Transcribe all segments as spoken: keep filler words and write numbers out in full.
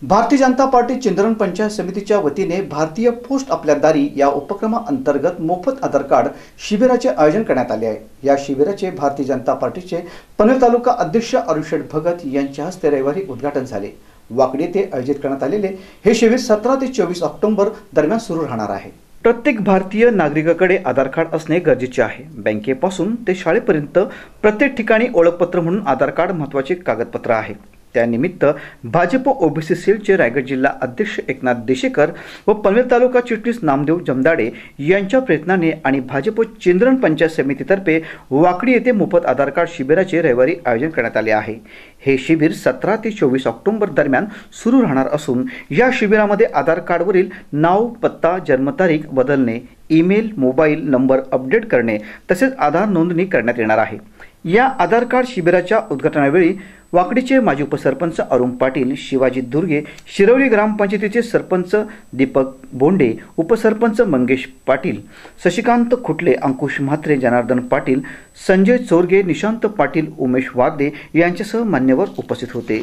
Bharatiya Janata party चिंद्रन panchayat समितीच्या वतीने भारतीय पोस्ट आपल्या दारी या उपक्रमाअंतर्गत मोफत आधार कार्ड शिबिराचे आयोजन करण्यात आले आहे। या शिबिराचे भारतीय जनता पार्टीचे पनवेल तालुका अध्यक्ष अरुणशेठ भगत यांच्या हस्ते रविवारी उद्घाटन झाले। वाकडी येथे आयोजित करण्यात आलेले हे शिबिर सतरा ते चोवीस ऑक्टोबर दरम्यान सुरू राहणार आहे। प्रत्येक भारतीय नागरिकाकडे आधार कार्ड असणे गरजेचे आहे। बँकेपासून ते शाळेपर्यंत प्रत्येक ठिकाणी ओळखपत्र म्हणून आधार कार्ड महत्त्वाचे कागदपत्र आहे। त्यानिमित्त भाजप ओबीसी सेलचे रायगड जिल्हा अध्यक्ष एकनाथ देशेकर व पनवेल तालुका चिटणीस नामदेव जमदाडे यांच्या प्रयत्नाने आणि भाजप चिंद्रन पंचायत समितीतर्फे वाकडी येथे मोफत आधार कार्ड शिबिराचे रविवारी आयोजन करण्यात आले आहे। हे शिबिर सतरा ते चोवीस ऑक्टोबर दरम्यान सुरू राहणार असून या शिबिरामध्ये आधार कार्डवरील नाव, पत्ता, जन्मतारीख बदलणे, ईमेल, मोबाईल नंबर अपडेट करणे तसेच आधार नोंदणी करण्यात येणार आहे। या आधार कार्ड शिबिराच्या उद्घाटनावेळी वाकडीचे माजी उपसरपंच अरुण पाटील, शिवाजी दुर्गे, शिरवली ग्रामपंचायतीचे सरपंच दीपक बोंडे, उपसरपंच मंगेश पाटील, शशिकांत खुटले, अंकुश म्हात्रे, जनार्दन पाटील, संजय चोरगे, निशांत पाटील, उमेश वागदे यांच्यासह मान्यवर उपस्थित होते।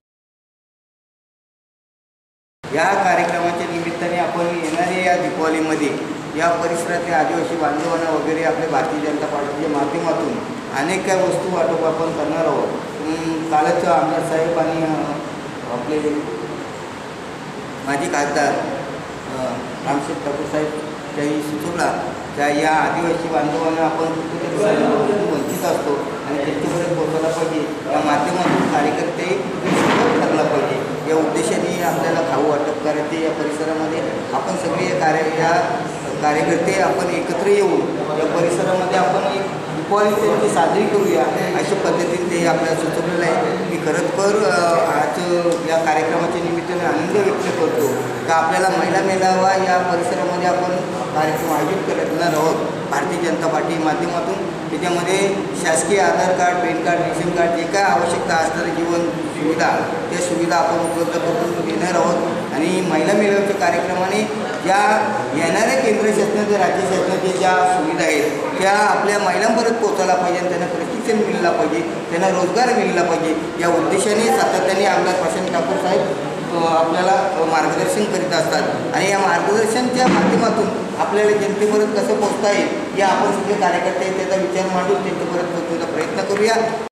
या कार्यक्रमाच्या निमित्ताने आपण येणाऱ्या या दीपावलीमध्ये या परिसरातल्या आदिवासी बांधवांना वगैरे आपल्या भारतीय जनता पार्टीच्या माध्यमातून अनेक काही वस्तू वाटप आपण करणार आहोत। कालच आमदार साहेब आणि आपले माजी खासदार रामशेठ ठाकूर साहेब त्याही सुचवला त्या या आदिवासी बांधवांना आपण वंचित असतो आणि त्यांच्यापर्यंत पोहोचवला पाहिजे। या माध्यमातून कार्यकर्ते ठरला पाहिजे या उद्देशाने आपल्याला खाऊ वाटप करायचे। या परिसरामध्ये आपण सगळे कार्य या कार्यकर्ते आपण एकत्र येऊन या परिसरामध्ये आपण एक दीपावली साजरी करूया अशा पद्धतीने ते आपल्याला सुचवलेलं आहे। मी खरंतर आज या कार्यक्रमाच्या निमित्ताने आनंद व्यक्त करतो का आपल्याला महिला मेळावा या परिसरामध्ये आपण कार्यक्रम आयोजित करणार आहोत भारतीय जनता पार्टी माध्यमातून। त्याच्यामध्ये शासकीय Aadhaar card, PAN card, ration card जे काय आवश्यकता असणाऱ्या जीवन सुविधा त्या सुविधा आपण उपलब्ध करून देणार आहोत। आणि महिला मेळाव्याच्या कार्यक्रमाने ज्या येणाऱ्या केंद्र शासनाच्या, राज्य शासनाच्या ज्या सुविधा आहेत त्या आपल्या महिलांपर्यंत पोहोचायला पाहिजे आणि त्यांना प्रशिक्षण मिळाला पाहिजे, त्यांना रोजगार मिळाला पाहिजे या उद्देशाने सातत्याने आमदार प्रशांत ठाकूर साहेब आपल्याला मार्गदर्शन करीत असतात। आणि या मार्गदर्शनच्या माध्यमातून आपल्याला जनतेपर्यंत कसं पोहोचता येईल या आपण सगळे कार्यकर्ते त्याचा विचार मांडून त्यांच्यापर्यंत पोहोचण्याचा प्रयत्न करूया।